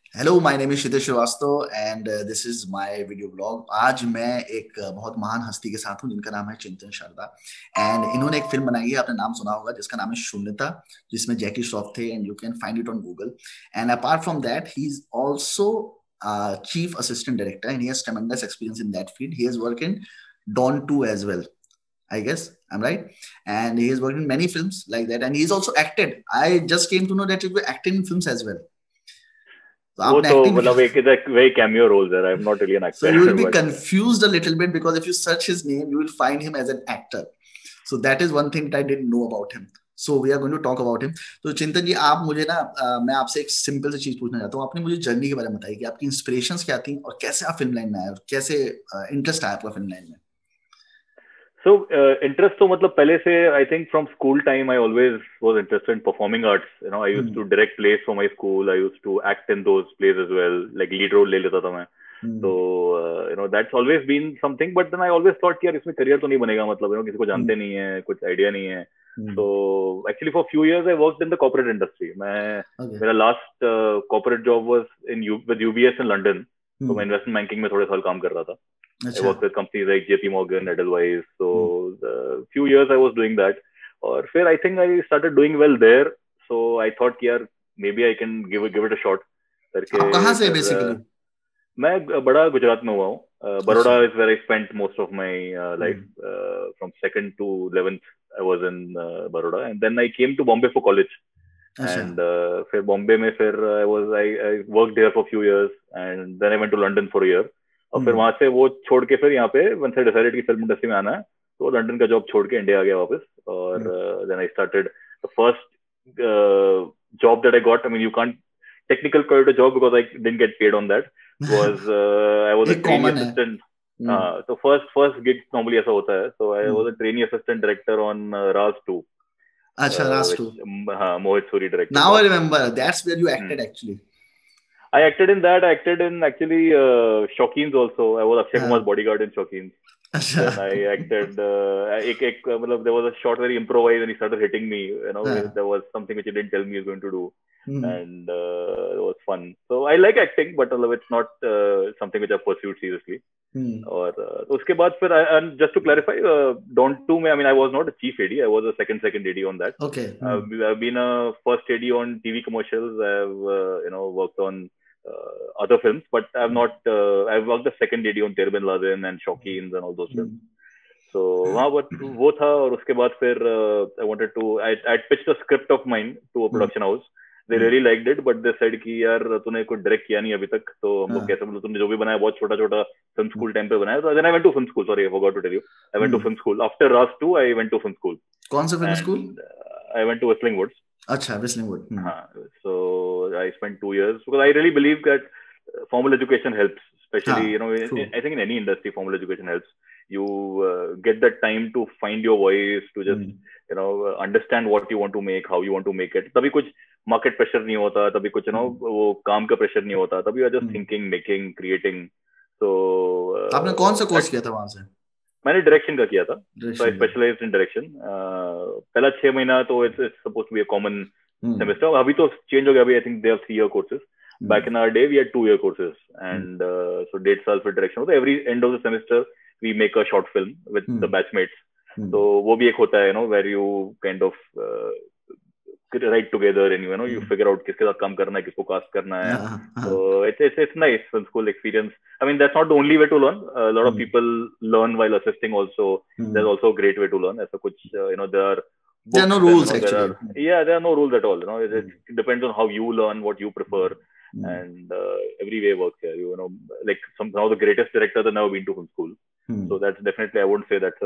Hello my name is Kshitij Srivastava and this is my video blog. आज मैं एक बहुत महान हस्ती के साथ हूँ जिनका नाम है चिंतन शर्मा। एंड इन्होंने एक फिल्म बनाई है, आपने नाम सुना होगा, जिसका नाम है शून्यता, जिसमें जैकी श्रॉफ थे and you can find it on Google. And apart from that he is also chief assistant director and he has tremendous experience in that field. He has worked in Dawn 2 as well, I guess I'm right. And he has worked in many films like that and he's also acted. I just came to know that you were acting in films as well. तो वो आपने तो acting भी मतलब एक very cameo roles है. I am not really an So you will actor be but confused a little bit because if you search his name, you will find him as an actor. So that is one thing that I didn't know about him. So we are going to talk about him. तो चिंतन जी, आप मुझे ना मैं आपसे एक simple सी चीज पूछना चाहता हूँ। आपने मुझे जर्नी के बारे में बताइए कि आपकी इंस्पिरेशंस क्या थी और कैसे आप फिल्म लाइन में आए और कैसे इंटरेस्ट आया आपका फिल्म लाइन में। सो इंटरेस्ट तो मतलब पहले से I think from school time I always was interested in performing arts. I used hmm to direct plays for my school. I used to act in those plays as well, like lead role ले लेता था मैं. तो hmm that's always been something, but then I always thought कि यार इसमें career तो नहीं बनेगा. मतलब किसी को हम्म जानते नहीं है, कुछ आइडिया नहीं है. Hmm so actually for few years I worked in the corporate industry. मैं ओके मेरा last corporate job was with UBS in London. तो मैं हम्म इन्वेस्टमेंट बैंकिंग में थोड़े साल काम कर रहा था. I अच्छा worked with companies like JP Morgan, Edelweiss. So hmm the few years I was doing that. और फिर I think I started doing well there. So I thought कि यार maybe I can give it a shot करके. आप कहाँ से फिर basically. मैं बड़ा गुजरात में हुआ हूँ. अच्छा Baroda is where I spent most of my life. Hmm From second to 11th I was in Baroda, and then I came to Bombay for college. अच्छा And फिर बॉम्बे में फिर I worked there for a few years, and then I went to London for a year. और फिर हम्म वहां से वो छोड़ के फिर यहाँ पे once I decided कि फिल्म इंडस्ट्री में आना है, तो लंदन का जॉब छोड़ के इंडिया आ गया वापस. और hmm then I started the first job that I got. I mean, you can't technical call it a job because I didn't get paid on that. Was I was a एक trainee common है। assistant. So first gig normally ऐसा होता है. So I was a trainee assistant director on Raz 2, अच्छा last which two. Mohit Suri directed Now I that. remember. That's where you Hmm. acted actually. I acted in that. I acted in actually Shawkeens also. I was Akshay Kumar's हाँ bodyguard in Shawkeens. अच्छा Then I acted. There was a shot where he improvised and he started hitting me. हाँ There was something which he didn't tell me he was going to do, hmm and it was fun. So I like acting, but it's not something which I pursued seriously. हम्म और उसके बाद फिर and just to clarify, Dawn 2 में I mean I was not a chief AD. I was a second AD on that. Okay I've been a first AD on TV commercials. I've worked on other films, but I've worked the second AD on Tere Bin Laden and Shawkeens and all those films. So वहाँ वो था. और उसके बाद फिर I pitched a script of mine to a production house. They really liked it, but they said कि यार तूने कुछ डायरेक्ट किया नहीं अभी तक, तो हम लोग कैसे, मतलब तुमने जो भी बनाया बहुत छोटा छोटा film school टाइम पे बनाया. So then I went to film school. Sorry, I forgot to tell you. I went to film school after Ras 2. I went to film school, कौन सा film school. and I went to Whistling Woods. अच्छा Whistling Wood So I spent 2 years because I really believe that formal education helps, especially हाँ true I think in any industry, formal education helps. You get that time to find your voice, to just understand what you want to make, how you want to make it. तभी कुछ market pressure नहीं होता, तभी कुछ वो काम का pressure नहीं होता, तभी you are just thinking, making, creating. So आपने कौन सा that कोर्स किया था वहां से। मैंने डायरेक्शन का किया था. सो आई डायरेक्शन का स्पेशलाइज्ड इन डायरेक्शन. पहला 6 महीना तो it's supposed to be a common semester. अभी तो चेंज हो गया. अभी I think they have 3 year courses. Back in our day we had 2 year courses, and so 1.5 साल फिर डायरेक्शन होता है. Every end of the semester we make a short film with the batchmates. तो वो भी एक होता है where you kind of write together and you figure out किसके साथ काम करना है, किसको कास्ट करना है. हाँ So हाँ it's nice film school experience. I mean, that's not the only way to learn. A lot of people learn while assisting also. There's also a great way to learn. ऐसा कुछ there are there are no books, and rules there actually are, yeah, there are no rules at all. It depends on how you learn, what you prefer, and every way works here. Like somehow the greatest directors have never been to film school. So that's definitely, I wouldn't say that's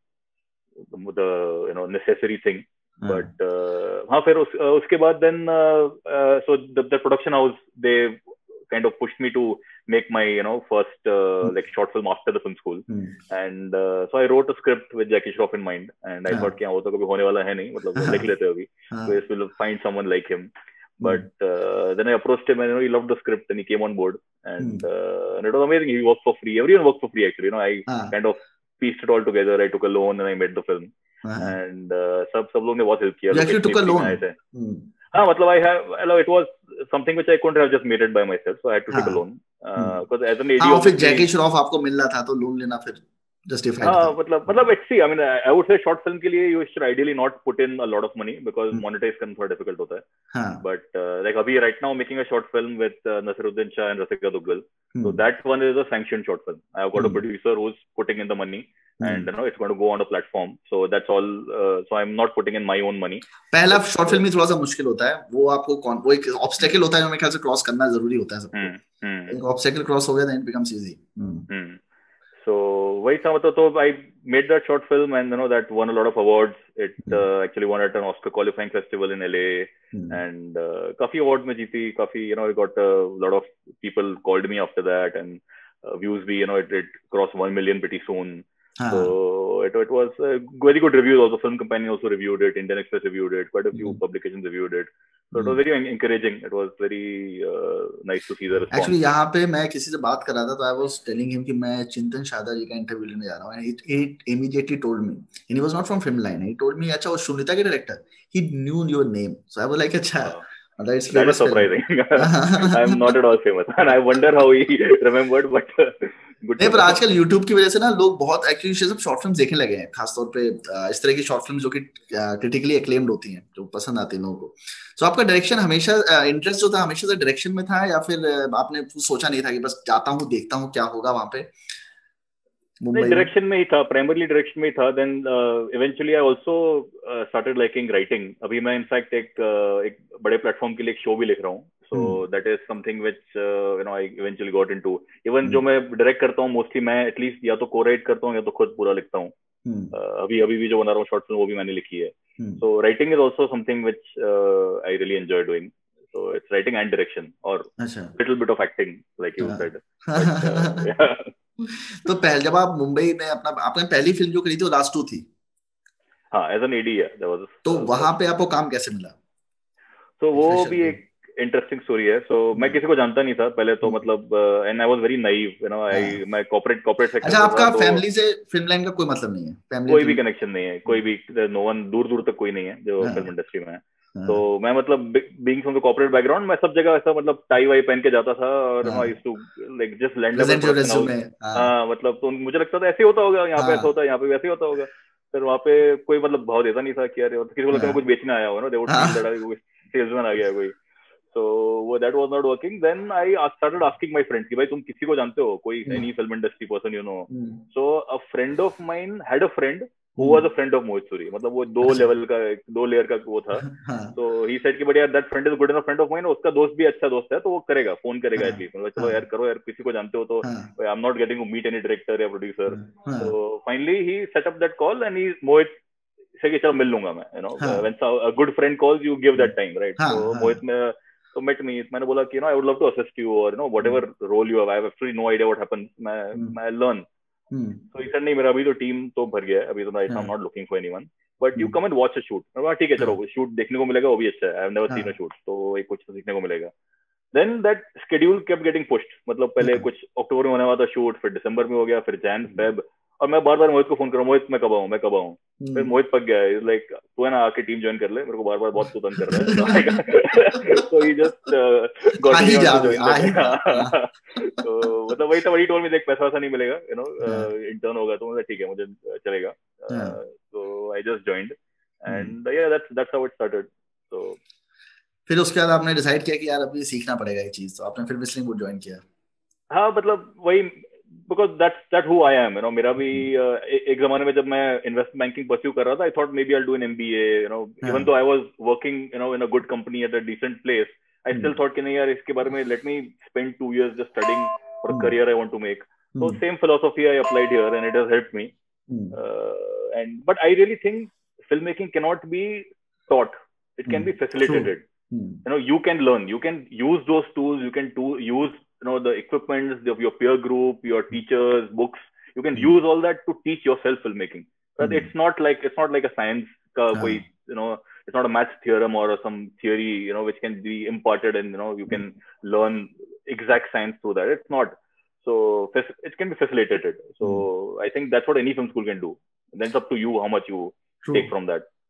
the necessary thing. But हाँ फिर उसके बाद then so the production house, they kind of pushed me to make my first like short film after the film school. And so I wrote a script with Jackie Shroff in mind, and I thought कि हाँ वो तो कभी होने वाला है नहीं, मतलब लिख लेते हैं अभी, so just will find someone like him. But then I approached him, and he loved the script, and he came on board, and it was amazing. He worked for free. Everyone worked for free actually. I kind of pieced it all together. I took a loan and I made the film. And सब लोग ने बहुत help किया. you actually location भी took a free में loan आए थे. हाँ मतलब it was something which I couldn't have just made it by myself, so I had to take a loan. Because as an AD, हाँ, फिर obviously. जैकी श्रॉफ आपको मिल रहा था तो लोन लेना फिर justified हाँ था. मतलब see, I mean, I would say short film के लिए you should ideally not put in a lot of money because monetize करना थोड़ा difficult होता है. हाँ. But like अभी right now making a short film with Nasiruddin Shah and Rasika Duggal. So that one is a sanctioned short film. I've got a producer who's putting in the money. And it's going to go on a platform, so that's all. So I'm not putting in my own money. पहला short film में थोड़ा सा मुश्किल होता है, वो आपको वो एक ऑब्स्टेकल होता है जो मेरे ख्याल से क्रॉस करना जरूरी होता है सबको. एक ऑब्स्टेकल क्रॉस हो गया then it becomes easy. So वही था मतलब, तो I made that short film and that won a lot of awards. It actually won at an Oscar qualifying festival in LA and काफी award में जीती, काफी I got a lot of people called me after that and views भी it crossed 1 million pretty soon. So it was very good reviews. Also, Film Companion also reviewed it. Indian Express reviewed it. Quite a few publications reviewed it. So it was very encouraging. It was very nice to see the response. Actually, यहाँ पे मैं किसी से बात कर रहा था, तो I was telling him कि मैं चिंतन शारदा जी का इंटरव्यू लेने जा रहा हूँ. And he immediately told me, and he was not from Filmline. He told me, अच्छा वो शून्यता के director. He knew your name. So I was like, अच्छा. That is surprising. I'm not at all famous, and I wonder how he remembered. But नहीं, पर आजकल YouTube की वजह से ना लोग बहुत एक्चुअली सब शॉर्ट फिल्म्स देखने लगे हैं, खासतौर पे इस तरह की शॉर्ट फिल्म्स जो कि क्रिटिकली एक्लेम्ड होती हैं, जो पसंद आती हैं लोगों को. तो आपका डायरेक्शन हमेशा इंटरेस्ट जो था हमेशा से डायरेक्शन में था, या फिर आपने सोचा नहीं था कि बस जाता हूँ देखता हूँ क्या होगा वहां पे? डायरेक्शन में ही था, प्राइमरली डायरेक्शन में ही था. Then eventually I also started liking writing. अभी मैं इनफैक्ट एक बड़े प्लेटफॉर्म के लिए एक शो भी लिख रहा हूँ. So that is something which I eventually got into. Even जो मैं डायरेक्ट करता हूँ मोस्टली मैं एटलीस्ट या तो को-राइट करता हूँ या तो खुद पूरा लिखता हूँ. अभी भी जो बना रहा हूँ शॉर्ट फिल्म वो भी मैंने लिखी है. So writing is also something which I really enjoy doing. So it's writing and direction or little bit of acting like you said. But, yeah. तो पहले जब आप मुंबई में आपने पहली फिल्म जो करी थी वो लास्ट 2 थी. हाँ, as an AD है. तो वहां पे आपको काम कैसे मिला? तो वो भी एक इंटरेस्टिंग स्टोरी है. सो मैं किसी को जानता नहीं था पहले तो, मतलब and I was very naive, मैं कॉर्पोरेट सेक्टर. अच्छा, आपका फैमिली से फिल्म लाइन का कोई मतलब नहीं है? कोई भी कनेक्शन नहीं है, कोई भी, नो वन, दूर तक कोई नहीं है जो फिल्म इंडस्ट्री में है. तो मैं मतलब being from the corporate background, मैं सब जगह ऐसा मतलब टाई वाई पहन के जाता था और I used to like just land मतलब. तो मुझे लगता था ऐसे होता होगा, यहाँ पे ऐसा होता है, यहाँ पे वैसे होता होगा. फिर वहाँ पे कोई मतलब भाव देता नहीं था कि अरे किसी को लगता है कुछ बेचने आया होगा, they would feel that salesman आ गया कोई. So that was not working. Then I started asking my friends कि भाई तुम किसी को जानते हो, कोई any film industry person you know. So a friend of mine had a friend who was a friend of Mohit Suri. मतलब वो 2 लेयर का वो था. So he said कि बढ़िया, that friend is good enough friend of mine. उसका दोस्त भी अच्छा दोस्त है तो वो करेगा, फोन करेगा एटलीस्ट. मतलब चलो यार करो यार, किसी को जानते हो तो. I'm not getting to meet any director या producer. So finally he set up that call and Mohit से कि चलो मिल लूंगा मैं. When a good friend calls you give that time, right? So Mohit में तो met me. मैंने बोला कि I would love to assist you or whatever role you have. I have absolutely no idea what happens. मैं learn. So he said नहीं, मेरा अभी तो टीम तो भर गया है अभी तो, I'm not looking for anyone. But you come and watch a shoot. मैं बोला ठीक है चलो shoot देखने को मिलेगा, वो भी अच्छा है. I have never seen a shoot, तो एक कुछ सीखने को मिलेगा. Then that schedule kept getting pushed. मतलब पहले कुछ अक्टूबर में होने वाला था शूट, फिर दिसंबर में हो गया, फिर जैन फेब. और मैं बार मोहित को फोन कर रहा हूँ, मोहित मैं कब आऊँ. फिर मोहित पक गया है, लाइक तू है ना आके टीम ज्वाइन कर ले, मेरे को बार बहुत तू तंग कर रहा है. तो he just got me on to join. तो मतलब वही था, वही टोल में देख पैसा वैसा नहीं मिलेगा, इंटर्न होगा तो मतलब ठीक है मुझे चलेगा. तो I just joined and yeah that's how it started. तो फिर उसके बाद आपने डिसाइड किया कि यार अभी सीखना पड़ेगा ये चीज, तो आपने फिर व्हिस्टलिंग वुड ज्वाइन किया? हाँ मतलब वही, because that's who I am, मेरा भी एक जमाने में जब मैं इन्वेस्टमेंट बैंकिंग परस्यू कर रहा था, I thought maybe I'll do an MBA, even though I was working in a good company at a decent place, I still thought कि नहीं यार इसके बारे में let me spend 2 years just studying for a career I want to make. So same philosophy I applied here and it has helped me. But I really think filmmaking cannot be taught, it can be facilitated. You can learn, you can use those tools, you can use the equipment of your peer group, your teachers, books, you can use all that to teach yourself filmmaking. But it's not like a science ka koi, it's not a math theorem or some theory which can be imparted and you can learn exact science through that. It's not. So it can be facilitated. So I think that's what any film school can do. Then it's up to you how much you take from that.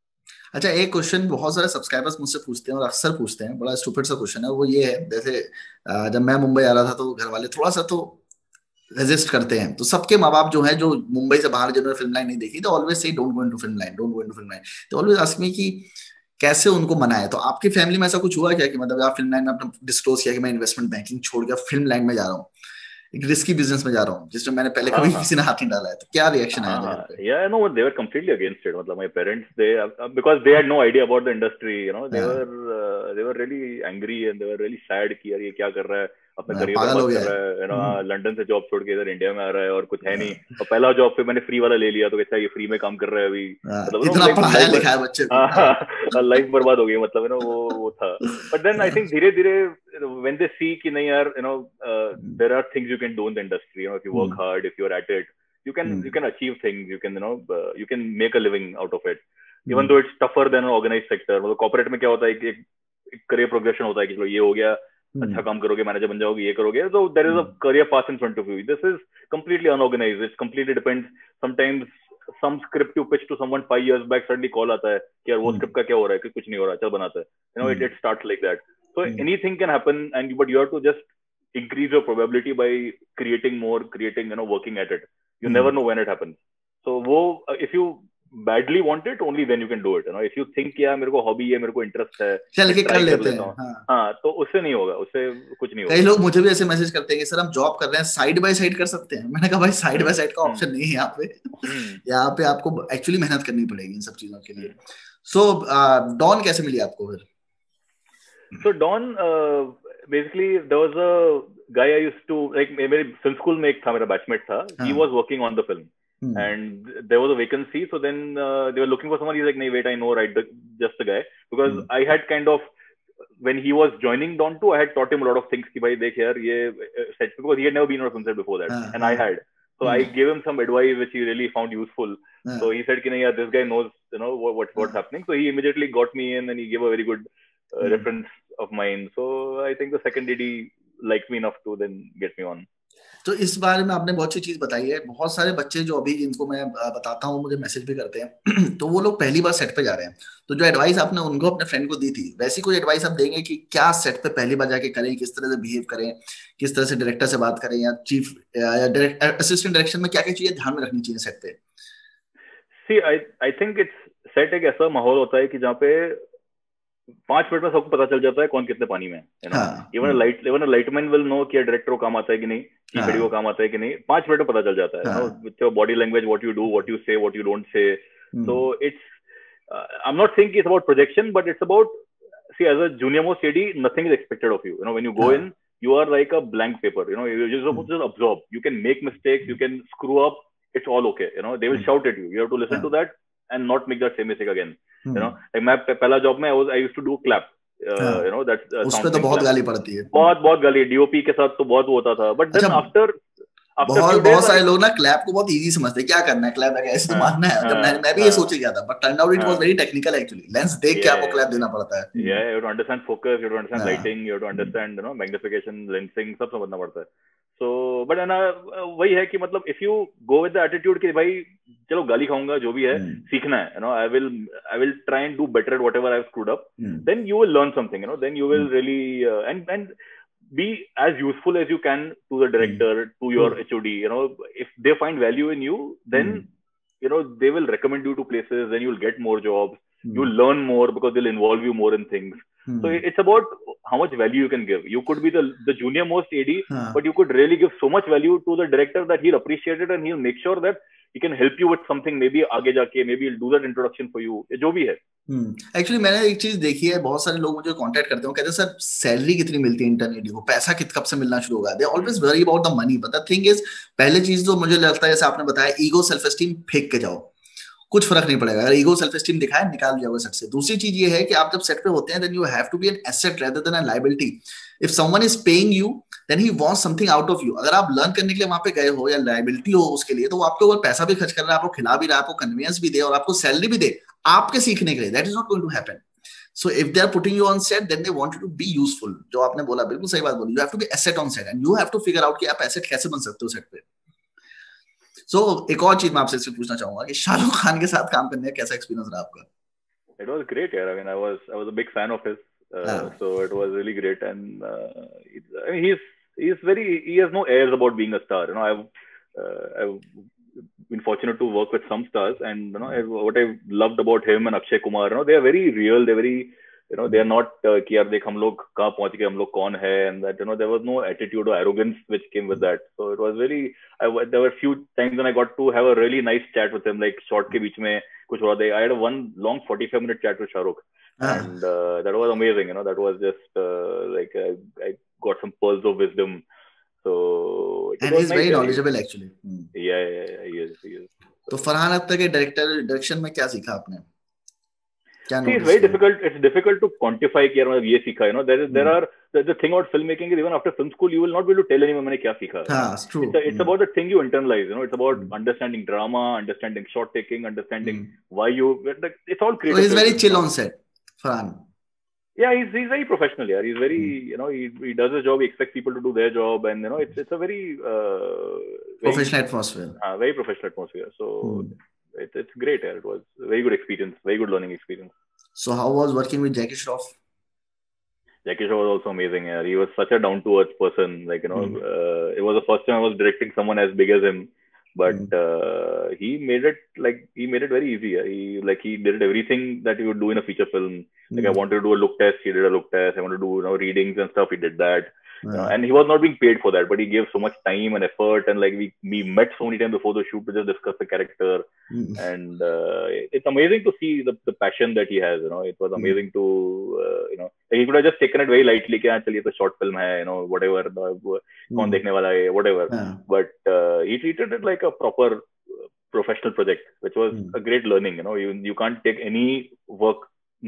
अच्छा, एक question बहुत सारे subscribers मुझसे पूछते हैं और अक्सर पूछते हैं, बड़ा स्टूपिड सा क्वेश्चन है, वो ये है, जैसे जब मैं मुंबई आ रहा था तो घर वाले थोड़ा सा तो रेजिस्ट करते हैं, तो सबके माँ बाप जो है जो मुंबई से बाहर जिन्होंने फिल्म लाइन नहीं देखी, तो ऑलवेज से don't go into film line, don't go into film line. तो ऑलवेज आस्क मी कि कैसे उनको मनाए। तो आपकी फैमिली में ऐसा कुछ हुआ क्या कि मतलब आप फिल्म लाइन में अपना डिस्क्लोज किया कि मैं इन्वेस्टमेंट बैंकिंग छोड़ के फिल्म लाइन में जा रहा हूँ, एक रिस्की बिजनेस में जा रहा हूँ जिसमें मैंने पहले हाँ कभी हाँ किसी ने हाथ नहीं डाला है, तो क्या रिएक्शन आया हाँ था घर हाँ पे? yeah no they were completely against it मतलब my parents they because they had no idea about the industry you know हाँ, they were really angry and they were really sad कि यार ये क्या कर रहा है अपना करियर पागल बर्बाद हो गया कर है। रहा है you know हम्म, लंदन से जॉब छोड़ के इधर इंडिया में आ रहा है और कुछ है नहीं हाँ, और पहला जॉब पे मैंने फ्री वाला ले लिया तो कहता है ये फ्री में काम कर रहा है अभी हाँ, मतलब इतना लाइफ पढ़ाया लाइफ लिखाया बच्चे को। हाँ लाइफ बर्बाद हो गई मतलब you know वो था बट देन आई थिंक धीरे धीरे when they see कि नहीं यार you know there are things you can do in the industry you know if you work hmm, hard if you're at it you hmm, can achieve things you can you know you can make a living out of it even hmm, though it's tougher than an organized sector मतलब corporate में क्या होता है कि एक career progression होता है कि चलो ये हो गया अच्छा हम्म, काम करोगे मैनेजर बन जाओगे ये करोगे तो there is a hmm, career path in front of you this is completely unorganized it completely depends sometimes some script you pitch to someone 5 years back suddenly call आता है कि यार वो हम्म, स्क्रिप्ट का क्या हो रहा है कि कुछ नहीं हो रहा है चल बनाते हैं you know hmm, it starts like that so hmm, anything can happen and but you have to just increase your probability by creating you know working at it you hmm. never know when it happens so वो if you badly want it only then you can do it you know if you think यार मेरे को hobby है मेरे को interest है चल मैं के कर ट्राई कर लेते लेता हैं, हूँ हाँ। हाँ तो उससे नहीं होगा उससे कुछ नहीं कई होगा लोग मुझे भी ऐसे मैसेज करते हैं कि सर हम जॉब कर रहे हैं, साइड बाय साइड कर सकते हैं। मैंने कहा भाई साइड बाय हम्म साइड का हम्म ऑप्शन नहीं है यहाँ पे। हम्म यहाँ पे आपको एक्चुअली मेहनत करनी पड़ेगी इन सब चीजों के लिए। हम्म सो डॉन कैसे मिली आपको फिर? So Don, basically there was a guy I used to like मेरे film school में एक था मेरा batchmate था he हाँ, was working on the film hmm, and there was a vacancy so then they were looking for someone he's like नहीं wait I know right just the guy because hmm, I had kind of when he was joining Don too I had taught him a lot of things कि भाई देख यार ये set because he had never been on a film set before that हाँ, and हाँ, I had so I hmm, gave him some advice which he really found useful so हाँ, he said कि नहीं यार this guy knows you know what's हाँ, happening so he immediately got me in and he gave a very good hmm. reference of mine. So I think the second DD liked me enough to then get me on. तो इस बारे में आपने बहुत अच्छी चीज बताई है। बहुत सारे बच्चे जो अभी जिनको मैं बताता हूँ मुझे मैसेज भी करते हैं तो वो लोग पहली बार सेट पे जा रहे हैं, तो जो एडवाइस आपने उनको अपने फ्रेंड को दी थी, वैसी कोई एडवाइस आप देंगे कि क्या सेट पे पहली बार जाके करें, किस तरह से बिहेव करें, किस तरह से डायरेक्टर से बात करें या चीफ या असिस्टेंट डायरेक्शन में क्या क्या चीजें ध्यान में रखनी चाहिए सेट पे? See, I think it's set एक ऐसा माहौल होता है कि जहाँ पे 5 मिनट में सबको पता चल जाता है कौन कितने पानी में है यू नो हाँ, इवन लाइटमैन विल नो कि डायरेक्टर को काम आता है कि नहीं कि खड़ी को हाँ, काम आता है कि नहीं 5 मिनट में पता चल जाता है यू नो हाँ, with your body language what you do what you say what you don't say so hmm, it's I am not saying it's about projection but it's about see as a junior most AD nothing is expected of you you know when you go in हाँ, you are like a blank paper you know you're just supposed hmm, to just absorb you can make mistakes you can screw up it's all okay you know they will hmm, shout at you you have to listen to हाँ, that and not make that same mistake again you know hmm, like मैं पहला job में I used to do clap you हाँ, know that's उस पे तो sound बहुत clap गाली पड़ती है। बहुत बहुत गाली डीओपी के साथ तो बहुत वो होता था but अच्छा, then after after बहुत few बहुत days I सारे लोग ना क्लैप को बहुत इजी समझते हैं, क्या करना है क्लैप ऐसे तो हाँ मारना है। जब हाँ मैं भी ये सोच हाँ के गया था, but turn out it was हाँ वेरी टेक्निकल एक्चुअली, लेंस देख के आपको क्लैप yeah देना पड़ता है। yeah you have to understand focus you have to understand हाँ, lighting you have to understand you know magnification lensing सब समझना पड़ता है so but है ना वही है कि मतलब if you go with the attitude कि भाई चलो गाली खाऊंगा जो भी है हम्म, सीखना है you know I will try and do better at whatever I've screwed up hmm, then you will learn something you know then you will hmm, really and be as useful as you can to the hmm, director to your true, HOD you know if they find value in you then hmm, you know they will recommend you to places then you'll get more jobs hmm, you'll learn more because they'll involve you more in things so hmm, it's about how much value you can give you could be the junior most AD but हाँ, you could really give so much value to the director that he'll appreciate it and he'll make sure that he can help you with something maybe आगे जाके maybe he'll do that introduction for you जो भी है actually मैंने एक चीज देखी है, बहुत सारे लोग मुझे कांटेक्ट करते हैं, कहते हैं सर सैलरी कितनी मिलती है इंटरनेट को, पैसा कित कब से मिलना शुरू होगा, they always worry about the money, but the thing is पहले चीज जो मुझे लगता है जैसे आपने बताया, ईगो सेल्फ एस्टीम फेंक के जाओ, कुछ फर्क नहीं पड़ेगा। अगर ईगो सेल्फ एस्टीम दिखाए निकाल जाओगे सेट से। दूसरी चीज ये है कि आप जब सेट पे होते हैं then you have to be an asset rather than a liability. If someone is paying you then he wants something out of you. अगर आप लर्न करने के लिए वहां पे गए हो या लायबिलिटी हो उसके लिए, तो वो आपके ऊपर पैसा भी खर्च कर रहा है, आपको खिला भी रहा है, आपको कन्वीनियंस भी दे और आपको सैलरी भी दे आपके सीखने के लिए, that is not going to happen. So if they are putting you on set then they want you to be useful. जो आपने बोला बिल्कुल सही बात बोली, you have to be asset on set and you have to figure out कि आप asset कैसे बन सकते हो सेट पे। एक और चीज मैं आपसे पूछना चाहूंगा कि शाहरुख खान के साथ काम करने का कैसा एक्सपीरियंस रहा आपका? It was great, yeah. I mean, I was a big fan of his, so it was really great. And I mean, he has no airs about being a star. You know, I've been fortunate to work with some stars, and you know, what I loved about him and Akshay Kumar, you know, they are very real. They're very, you know, they are not कि यार देख हम लोग कहाँ पहुंच गए, हम लोग कौन है, and that, you know, there was no attitude or arrogance which came with that. So it was very, there were a few times when I got to have a really nice chat with him, like short के बीच में कुछ हुआ था. I had a one long 45-minute chat with Shah Rukh, and that was amazing. You know, that was just like I got some pearls of wisdom. So and he's very knowledgeable actually. Yeah, he is. तो फरहान अख्तर के direction में क्या सीखा आपने? See, it's very difficult. It's difficult to quantify कि यार मतलब ये सीखा, you know. The thing about filmmaking is even after film school you will not be able to tell anyone मैंने क्या सीखा. It's true. It's about the thing you internalize, you know. It's about understanding drama, understanding shot taking, understanding why you. It's all creative. So he's very chill on set, Farhan. Yeah, he's very professional. Yeah, he's very, you know, he does his job. He expects people to do their job, and you know, it's a very professional atmosphere. Very professional atmosphere. So it's great. Yeah, it was a very good experience, very good learning experience. So how was working with Jackie Shroff? Jackie Shroff was also amazing. Yeah, he was such a down to earth person. Like, you know, it was the first time I was directing someone as big as him. But he made it very easy. Yeah. He did everything that you would do in a feature film. Like I wanted to do a look test, he did a look test. I wanted to do, you know, readings and stuff, he did that. You know, and he was not being paid for that, but he gave so much time and effort, and like we met so many times before the shoot to just discuss the character. And it's amazing to see the passion that he has. You know, it was amazing to you know, he could have just taken it very lightly. कि चलिए it's a short film है, you know, whatever, कौन देखने वाला है, whatever. But he treated it like a proper professional project, which was a great learning. You know, you can't take any work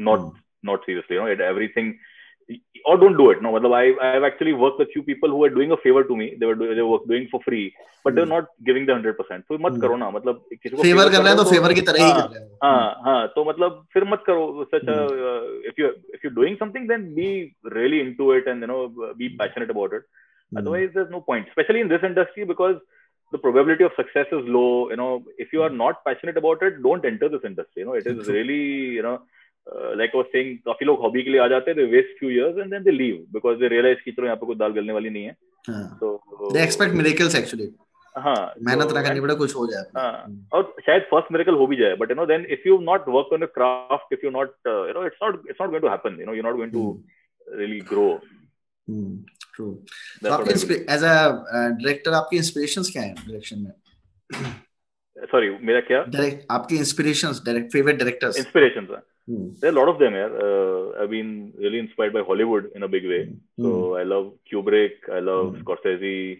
not seriously. You know, everything. Or don't do it. No, I've actually worked with few people who were doing a favor to me. They were doing for free, but they're not giving the 100%. तो मत करो ना, मतलब किसी को favour कर रहे हैं तो फेवर की तरह ही कर रहे हो. हाँ, तो मतलब फिर मत करो. Such a if you're doing something, then be really into it and, you know, be passionate about it. Otherwise, there's no point. Especially in this industry, because the probability of success is low. You know, if you are not passionate about it, don't enter this industry. You know, it is really, you know. Like I was saying, काफी लोग hobby के लिए आ जाते हैं, they waste few years and then they leave because they realize कि चलो यहाँ पे कोई दाल गलने वाली नहीं है. So they expect miracles actually. हाँ, मेहनत ना करनी पड़े, कुछ हो जाए. हाँ, और शायद first miracle हो भी जाए, but you know, then if you not work on your craft, if you not you know, it's not going to happen. You know, you're not going to really grow. True. तो आपके as a director आपकी inspirations क्या हैं direction में? Sorry, मेरा क्या? आपकी inspirations, favorite directors. Inspirations. There are a lot of them here. I've been really inspired by Hollywood in a big way. So I love Kubrick, I love Scorsese,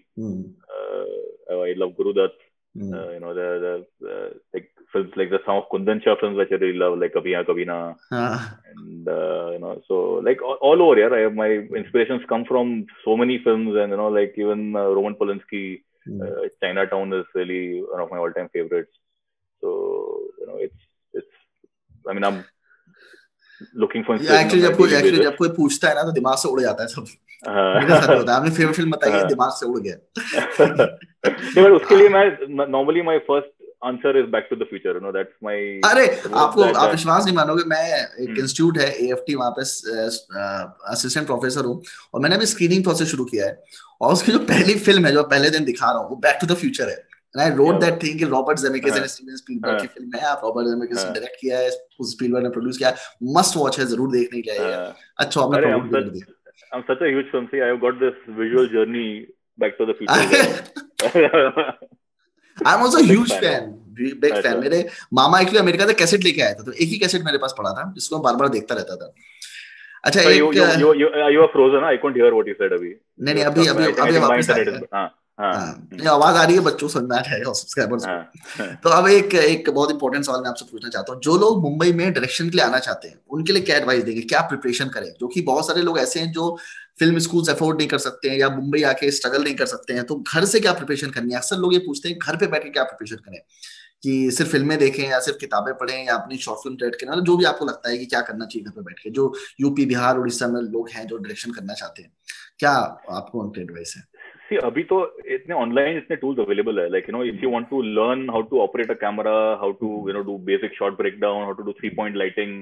I love Guru Dutt. You know, the like films like the some of Kundan Shah films which I really love, like Kabhi Haan Kabhi Na. And you know, so like all over here, my inspirations come from so many films, and you know, like even Roman Polanski, Chinatown is really one of my all-time favorites. So you know, it's I mean, I'm looking for actually जब कोई पूछता है ना तो दिमाग से उड़ जाता है सब. मेरे साथ होता है. आपने फेवरेट फिल्म बताई, दिमाग से उड़ गया. नहीं, पर उसके लिए मैं normally my first answer is Back to the Future. You know, that's my. अरे आप विश्वास नहीं मानोगे, मैं एक इंस्टीट्यूट है AFT, वहाँ पे असिस्टेंट प्रोफेसर हूँ, और मैंने अभी स्क्रीनिंग प्रोसेस शुरू किया है, और उसकी जो पहली फिल्म है जो पहले दिन दिखा रहा हूँ वो बैक टू द फ्यूचर है. And I wrote that thing कि रॉबर्ट जेमेकिस और स्टीवन स्पीलबर्ग की फिल्म है. आप रॉबर्ट जेमेकिस ने डायरेक्ट किया है, स्पीलबर्ग ने प्रोड्यूस किया है. मस्ट वॉच है, जरूर देखने के लिए. अच्छा, आपने प्रमोट कर दिया. I'm such a huge fan. See, I've got this visual journey Back to the Future. I'm also a huge fan, big fan. मेरे मामा एक्चुअली अमेरिका से कैसेट लेके आए थे, तो एक ही कैसेट मेरे पास पड़ा था जिसको मैं बार-बार देखता रहता था. अच्छा, you are frozen. I couldn't hear what you said अभी. नहीं, अभी वापस आया. आवाज आ रही है, बच्चों समझ में आ रहा है सब्सक्राइबर्स को. तो अब एक बहुत इंपॉर्टेंट सवाल मैं आपसे पूछना चाहता हूँ. जो लोग मुंबई में डायरेक्शन के लिए आना चाहते हैं, उनके लिए क्या एडवाइस देंगे, क्या प्रिपरेशन करें? जो कि बहुत सारे लोग ऐसे हैं जो फिल्म स्कूल्स अफोर्ड नहीं कर सकते हैं या मुंबई आके स्ट्रगल नहीं कर सकते हैं, तो घर से क्या प्रिपरेशन करनी है? अक्सर लोग ये पूछते हैं घर पे बैठ के क्या प्रिपरेशन करें, कि सिर्फ फिल्में देखें या सिर्फ किताबें पढ़ें या अपनी शॉर्ट फिल्म डायरेक्ट करें, जो भी आपको लगता है कि क्या करना चाहिए घर पे बैठ के. जो यूपी, बिहार, उड़ीसा में लोग हैं जो डायरेक्शन करना चाहते हैं, क्या आपको उनकी एडवाइस है? See, अभी तो इतने ऑनलाइन इतने टूल्स अवेलेबल है. Like, you know, if you want to learn how to operate a camera, how to, you know, do basic shot breakdown, how to do 3-point lighting,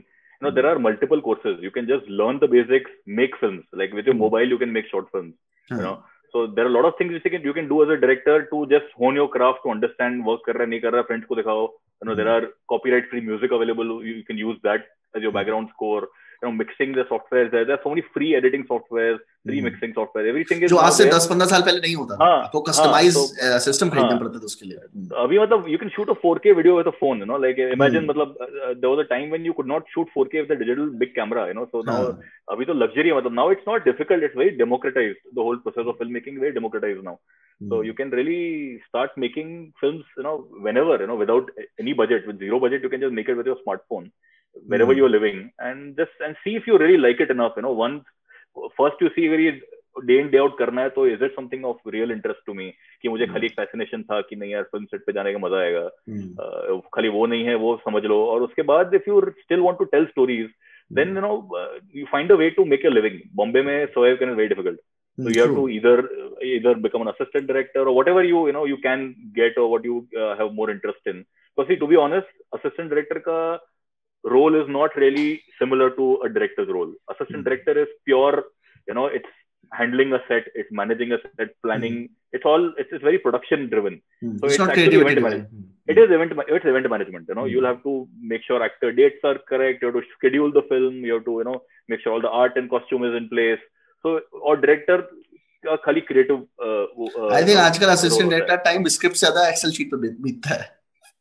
you know, there are multiple courses. You can just learn the basics, make films. Like with your mobile, you can make short films. You know, so there are a lot of things which you can do as a director to just hone your craft, to understand work कर रहा है नहीं कर रहा, friends को दिखाओ. You know, there are copyright free music available. You can use that as your background score. You know, mixing the software, there are so many free editing softwares, free mixing software, everything is जो आज से 10-15 साल पहले नहीं होता था. आपको customise system खरीदना पड़ता था उसके लिए. अभी मतलब you can shoot a 4K video with a phone, you know, like imagine मतलब there was a time when you could not shoot 4K with a digital big camera, you know, so now अभी तो luxury है, मतलब now it's not difficult, it's very democratized. The whole process of filmmaking is very democratized now. So you can really start making films, you know, whenever, you know, without any budget, with zero budget, you can just make it with your smartphone wherever you're living, and see if you really like it enough, you know. First you see very day in day out करना है, तो is it something of real interest to me, कि मुझे खाली एक fascination था कि नहीं यार फिल्म सेट पे जाने का मजा आएगा, खाली वो नहीं है, वो समझ लो. और उसके बाद if you still want to tell stories, then you know, you find a way to make a living. Bombay में survive करना very difficult. So you have to either become an assistant director or whatever you know you can get, or what you have more interest in. Because see, to be honest, assistant director का role is not really similar to a director's role. Assistant director is pure, you know, it's handling a set, it's managing a set, planning. It's very production driven. So it's not actually event management. It's event management. You know, you'll have to make sure actor dates are correct. You have to schedule the film. You have to, you know, make sure all the art and costume is in place. So, or director खाली creative. I think आजकल assistant director time script से ज़्यादा Excel sheet पे बीतता है.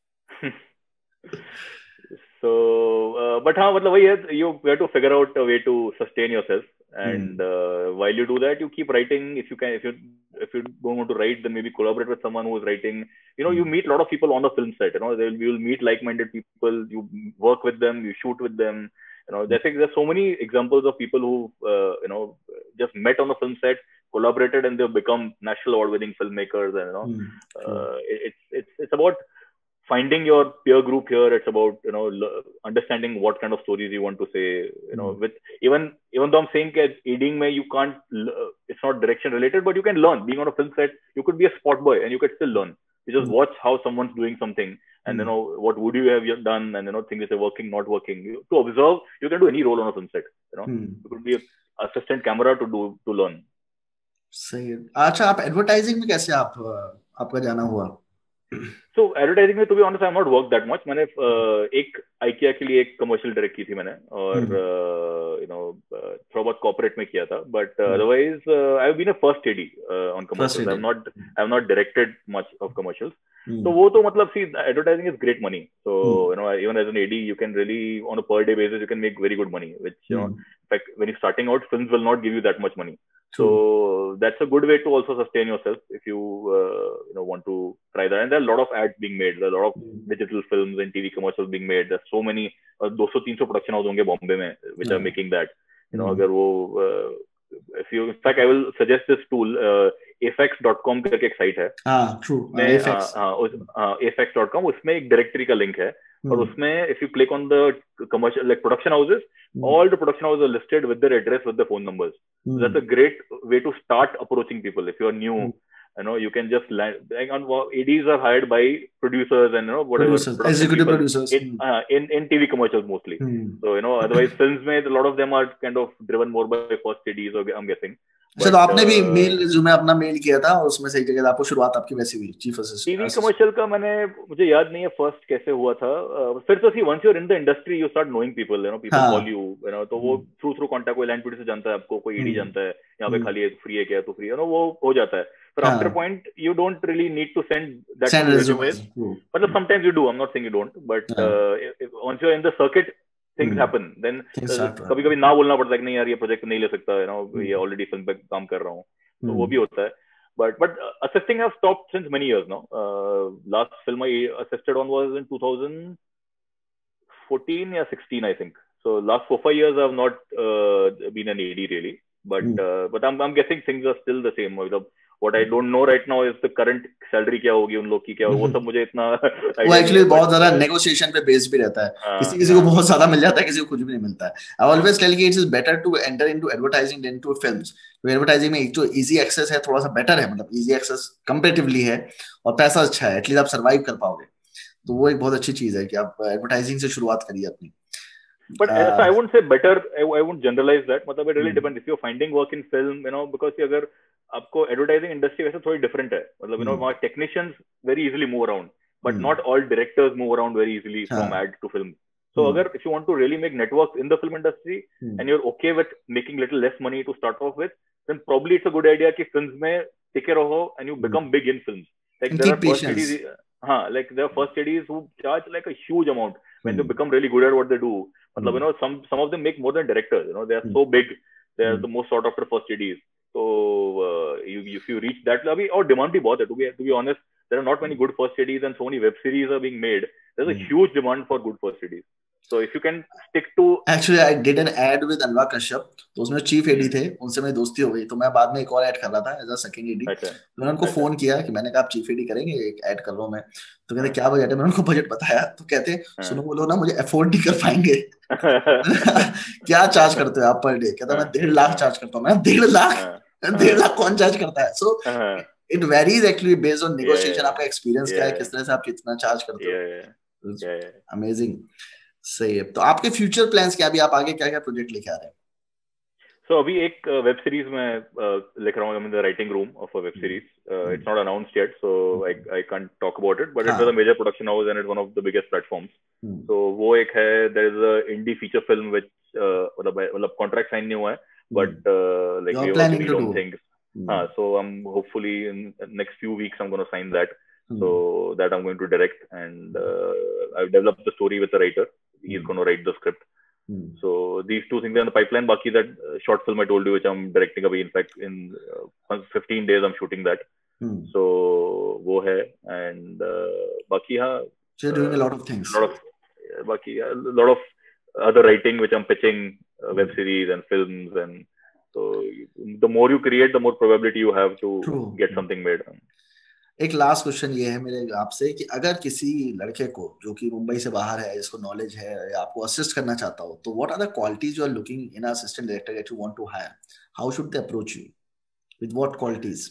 So, but हाँ, मतलब वही है, you have to figure out a way to sustain yourself, and while you do that, you keep writing. If you don't want to write, then maybe collaborate with someone who is writing. You know, you meet a lot of people on the film set. You know, you will meet like-minded people. You work with them, you shoot with them. You know, there's so many examples of people who you know, just met on the film set, collaborated, and they've become national award-winning filmmakers. And you know, it's about finding your peer group here. It's about, you know, understanding what kind of stories you want to say. You know, with even though I'm saying that editing mein you can't, it's not direction related, but you can learn. Being on a film set, you could be a spot boy and you could still learn. You just watch how someone's doing something, and you know, what would you have done, and you know, things that are working, not working. To observe, you can do any role on a film set. You know, you could be an assistant camera to learn. सही है. अच्छा, आप advertising में कैसे आपका जाना हुआ? So advertising में, to be honest, I have not worked that much. मैंने एक IKEA के लिए एक commercial direct की थी मैंने, और you know, थोड़ा बहुत corporate में किया था, but otherwise I have been a first AD on commercials. I have not directed much of commercials. So वो तो मतलब, see, advertising is great money. So you know, even as an AD, you can really, on a per day basis, you can make very good money. Which you know, in fact, when you're starting out, films will not give you that much money. So that's a good way to also sustain yourself if you you know, want to try that. And there are a lot of ads being made. There are a lot of digital films and TV commercials being made. There's so many 200-300 production houses होंगे बॉम्बे में which are making that. You know, अगर वो if you, in fact, I will suggest this tool. Afex.com करके एक site है. True. Afex.com, उसमें एक directory का लिंक है, और उसमें if you click on the commercial, like production houses, all the production houses are listed with their address, with the phone numbers. So that's a great way to start approaching people. If you're new, you know, you can just land. ADs are hired by producers and, you know, whatever executive producers in TV commercials mostly. So you know, otherwise films में a lot of them are kind of driven more by first ADs, I'm guessing. अच्छा, तो आपने भी mail जो मैं अपना mail किया था, और उसमें सही जगह आपको शुरुआत आपकी वैसी हुई, चीफ असिस्टेंट. टीवी कमर्शियल का मुझे याद नहीं है फर्स्ट कैसे हुआ था. फिर तो see, once you are in the industry, you start knowing people, you know, people call you, you know, तो वो थ्रू कांटेक्ट, कोई लैंड प्रोड्यूसर जानता है आपको, कोई ईडी जानता है, यहाँ पे खाली फ्री है क्या, तो फ्री है, नो, वो हो जाता है. But after a point, you don't really need to send that many resumes. But sometimes you do. I'm not saying you don't. But once you're in the circuit, things happen. Then कभी-कभी ना बोलना पड़ता है कि नहीं यार, ये project नहीं ले सकता, you know, ये ऑलरेडी फिल्म पे काम कर रहा हूँ, तो वो भी होता है. But assisting have stopped since many years now. Last film I assisted on was in 2014 or 16, I think. So last 4-5 years I have not been an AD really. But I'm guessing things are still the same. What I don't know right now is the current salary क्या होगी उन लोग की, क्या वो सब मुझे इतना वो एक्चुअली बहुत ज्यादा नेगोशिएशन पे बेस भी रहता है. किसी को बहुत ज्यादा मिल जाता है, किसी को कुछ भी नहीं मिलता है. I always tell you it's better to enter into advertising than to films. तो एडवर्टाइजिंग में एक तो इजी एक्सेस है, थोड़ा सा बेटर है, मतलब इजी एक्सेस कंपैरेटिवली है, और पैसा अच्छा है, एटलीस्ट आप सर्वाइव कर पाओगे. तो वो एक बहुत अच्छी चीज है कि आप एडवर्टाइजिंग से शुरुआत करिए अपनी. But so I wouldn't say better. I wouldn't generalize that. मतलब it really depends. If you're finding work in film, because अगर आपको advertising industry वैसे थोड़ी different है. मतलब वहाँ technicians very easily move around, but not all directors move around very easily from ad to film. So if you want to really make networks in the film industry and you're okay with making little less money to start off with, then probably it's a good idea कि films में टिके रहो and you become big in films. Like there are first ladies, like there are first ladies who charge like a huge amount when they become really good at what they do. मतलब some of them make more than directors. They are so big. They are the most sought after first ladies. So if you reach that level, और demand भी बहुत है. To be honest, there are not many good first ladies and so many web series are being made. There's a huge demand for good first ladies. So if you can stick to, actually I did an ad with Anurag Kashyap, तो उसमें chief AD थे, उनसे मेरी दोस्ती हो गई, तो मैं बाद में एक और ऐड कर रहा था एज अ सेकंड एडी। तो मैंने उनको फोन किया कि मैंने कहा आप चीफ एडी करेंगे, एक ऐड कर रहा हूं मैं। तो कहते क्या बजट है, मैंने उनको बजट बताया, तो कहते सुनो वो लोग ना मुझे अफोर्ड नहीं कर पाएंगे। क्या चार्ज करते हो आप पर डे? कहता मैं 1.5 लाख चार्ज करता हूँ। मैं 1.5 लाख 1.5 लाख कौन चार्ज करता है? So it varies actually based on negotiation, आपका एक्सपीरियंस क्या है, किस तरह से आप कितना चार्ज करते हो। अमेजिंग, सही है। तो आपके फ्यूचर प्लान्स क्या, अभी आप आगे क्या क्या प्रोजेक्ट लेके आ रहे हैं? So अभी एक वेब सीरीज में लिख रहा हूँ, I'm in the writing room of a web series. It's not announced yet, so I can't talk about it, but it's with a major production house and it's one of the biggest platforms. So वो एक है, there is a indie feature film which मतलब contract sign नहीं हुआ है, but like we are working on things. So I'm hopefully in next few weeks I'm going to sign that. So that I'm going to direct, and I've developed the story with the writer. He's going to write the script. So these two things are in the pipeline. Baki that short film I told you, which I'm directing away. In fact, in 15 days I'm shooting that. So wo hai, and baki so you're doing a lot of things. A lot of other writing which I'm pitching, web series and films, and so the more you create, the more probability you have to get something made. एक last question ये है मेरे आपसे कि अगर किसी लड़के को जो कि मुंबई से बाहर है, जिसको नॉलेज है या आपको असिस्ट करना चाहता हो, तो what are the qualities you are looking in a assistant director that you want to hire? How should they approach you? With what qualities?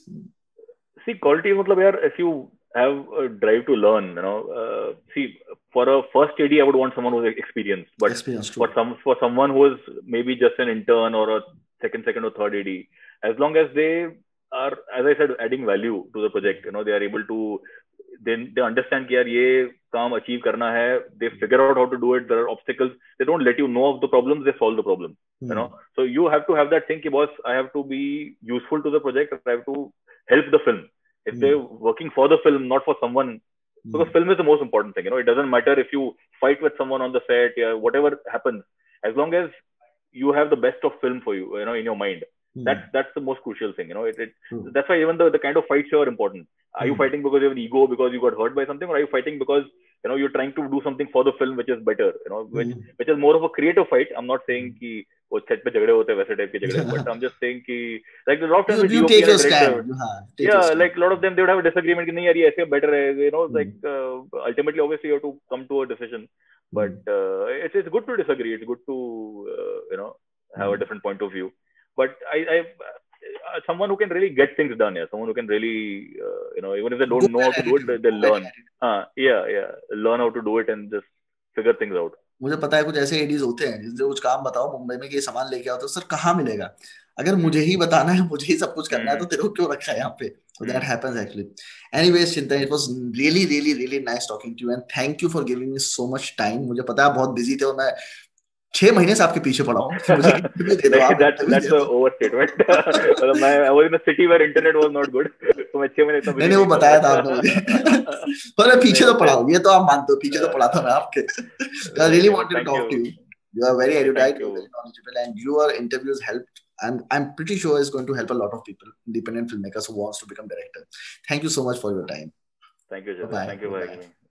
See qualities मतलब यार, if you have a drive to learn, see, for a first AD I would want someone who's experienced, but for someone who is maybe just an intern or a second or third AD, as long as they are, as I said, adding value to the project, they are able to, then they understand कि यार ये काम achieve करना है, they figure out how to do it. There are obstacles, they don't let you know of the problems, they solve the problem. So you have to have that thing कि boss, I have to be useful to the project, I have to help the film. If they're working for the film, not for someone, because film is the most important thing. It doesn't matter if you fight with someone on the set, whatever happens, as long as you have the best of film for you, in your mind. That's the most crucial thing. That's why even the kind of fights are important. Are you fighting because you have an ego, because you got hurt by something, or are you fighting because you're trying to do something for the film which is better? Which is more of a creative fight. I'm not saying कि वो set पे झगड़े होते हैं वैसे type के झगड़े, but I'm just saying कि like a lot of times you take your stand. Like a lot of them they would have a disagreement कि नहीं यार ये ऐसे better है, like ultimately obviously you have to come to a decision, but it's good to disagree. It's good to have a different point of view. But I someone who can really get things done, someone who can really even if they don't know how to do it, they'll learn. Learn how to do it and just figure things out. मुझे पता है कुछ ऐसे Aedes होते हैं जिनसे कुछ काम बताओ मुंबई में कि ये सामान लेके आओ, तो सर कहाँ मिलेगा? अगर मुझे ही बताना है, मुझे ही सब कुछ करना है, तो तेरे को क्यों रखा है यहाँ पे? So that happens actually. Anyways, Chintan, it was really nice talking to you, and thank you for giving me so much time. मुझे पता है आप बहुत बिजी थे और मैं 6 महीने से आपके पीछे पड़ा हूँ कि मुझे इंटरव्यू दे दो आप। That's an overstatement. I was in a city where internet was not good, तो मैं 6 महीने तक नहीं वो बताया था आपने मुझे। पर मैं पीछे तो पड़ा हूँ, ये तो आप मानते हो, पीछे तो पड़ा था मैं आपके। I really wanted to talk to you. You are very erudite, you are very knowledgeable, and your interviews helped, and I'm pretty sure it's going to help a lot of people, independent filmmakers who wants to become director. Thank you so much for your time. Thank you, Joseph. Thank you for having me.